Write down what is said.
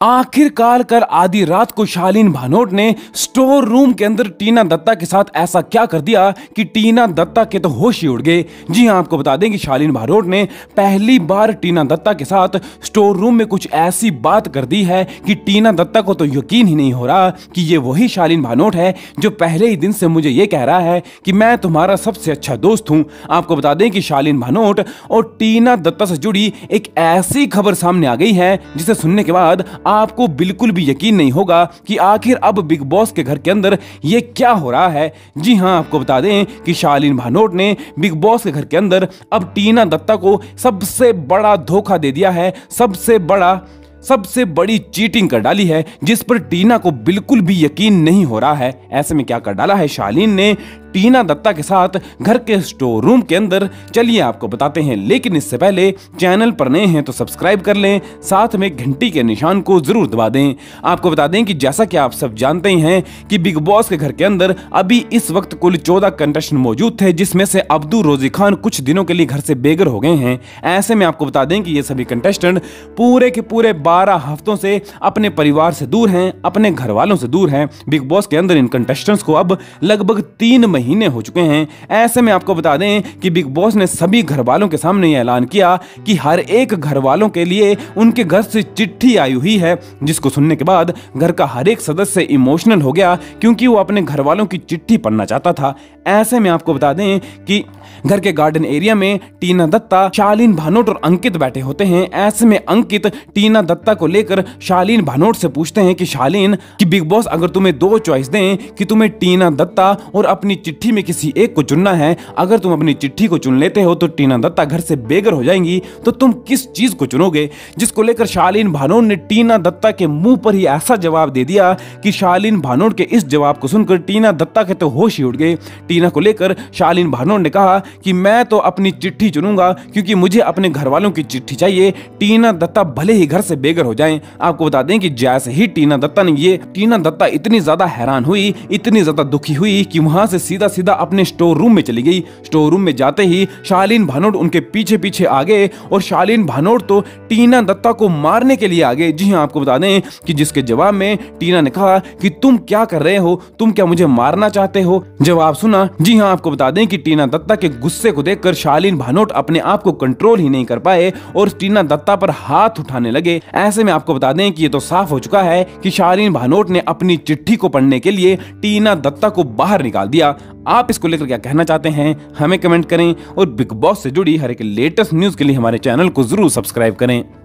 आखिरकार कर आधी रात को शालीन भानोट ने स्टोर रूम के अंदर टीना दत्ता के साथ ऐसा क्या कर दिया कि टीना दत्ता के तो होश ही उड़ गए। जी हां, आपको बता दें कि शालीन भानोट ने पहली बार टीना दत्ता के साथ स्टोर रूम में कुछ ऐसी बात कर दी है कि टीना दत्ता को तो यकीन ही नहीं हो रहा कि ये वही शालीन भानोट है जो पहले ही दिन से मुझे ये कह रहा है कि मैं तुम्हारा सबसे अच्छा दोस्त हूं। आपको बता दें कि शालीन भानोट और टीना दत्ता से जुड़ी एक ऐसी खबर सामने आ गई है जिसे सुनने के बाद आपको बिल्कुल भी यकीन नहीं होगा कि आखिर अब बिग बॉस के घर के अंदर ये क्या हो रहा है। जी हां, आपको बता दें कि शालीन भानोट ने बिग बॉस के घर के अंदर अब टीना दत्ता को सबसे बड़ा धोखा दे दिया है, सबसे बड़ी चीटिंग कर डाली है जिस पर टीना को बिल्कुल भी यकीन नहीं हो रहा है। ऐसे में क्या कर डाला है शालीन ने टीना दत्ता के साथ घर के स्टोर रूम के अंदर, चलिए आपको बताते हैं। लेकिन इससे पहले चैनल पर नए हैं तो सब्सक्राइब कर लें, साथ में घंटी के निशान को जरूर दबा दें। आपको बता दें कि जैसा कि आप सब जानते ही हैं कि बिग बॉस के घर के अंदर अभी इस वक्त कुल 14 कंटेस्टेंट मौजूद थे, जिसमें से अब्दू रोजी खान कुछ दिनों के लिए घर से बेघर हो गए हैं। ऐसे में आपको बता दें कि ये सभी कंटेस्टेंट पूरे के पूरे 12 हफ्तों से अपने परिवार से दूर हैं, अपने घर वालों से दूर हैं। बिग बॉस के अंदर इन कंटेस्टेंट्स को अब लगभग 3 महीने हो चुके हैं। ऐसे में आपको बता दें कि बिग बॉस ने सभी घर वालों के सामने यह ऐलान किया कि हर एक घर वालों के लिए उनके घर से चिट्ठी आई हुई है, जिसको सुनने के बाद घर का हर एक सदस्य इमोशनल हो गया क्योंकि वो अपने घर वालों की चिट्ठी पढ़ना चाहता था। ऐसे में आपको बता दें कि घर के गार्डन एरिया में टीना दत्ता, शालीन भानोट और अंकित बैठे होते हैं। ऐसे में अंकित टीना दत्ता को लेकर शालीन भानोट से पूछते हैं कि शालीन, कि बिग बॉस अगर तुम्हें 2 चॉइस दें कि तुम्हें टीना दत्ता और अपनी चिट्ठी में किसी एक को चुनना है, अगर तुम अपनी चिट्ठी को चुन लेते हो तो टीना दत्ता घर से बेघर हो जाएंगी, तो तुम किस चीज को चुनोगे? जिसको लेकर शालीन भानोट ने टीना दत्ता के मुंह पर ही ऐसा जवाब दे दिया कि शालीन भानोट के इस जवाब को सुनकर टीना दत्ता के तो होश ही उड़ गए। टीना को लेकर शालीन भानोट ने कहा कि मैं तो अपनी चिट्ठी चुनूंगा क्योंकि मुझे अपने घर वालों की चिट्ठी चाहिए, टीना दत्ता भले ही घर से बेघर हो जाएं। आपको बता दें कि जैसे ही टीना दत्ता इतनी ज्यादा हैरान हुई, इतनी ज्यादा दुखी हुई कि वहां से सीधा अपने स्टोर रूम में चली गई। स्टोर रूम में जाते ही शालीन भानोट उनके पीछे पीछे आ गए और शालीन भानोट तो टीना दत्ता को मारने के लिए आ गए। जी हां, आपको बता दें कि जिसके जवाब में टीना ने कहा कि तुम क्या कर रहे हो, तुम क्या मुझे मारना चाहते हो? जवाब सुना। जी हां, आपको बता दें कि टीना दत्ता के गुस्से को देखकर शालीन भानोट अपने आप को कंट्रोल ही नहीं कर पाए और टीना दत्ता पर हाथ उठाने लगे। ऐसे में आपको बता दें कि ये तो साफ हो चुका है कि शालीन भानोट ने अपनी चिट्ठी को पढ़ने के लिए टीना दत्ता को बाहर निकाल दिया। आप इसको लेकर क्या कहना चाहते हैं हमें कमेंट करें और बिग बॉस से जुड़ी हर एक लेटेस्ट न्यूज के लिए हमारे चैनल को जरूर सब्सक्राइब करें।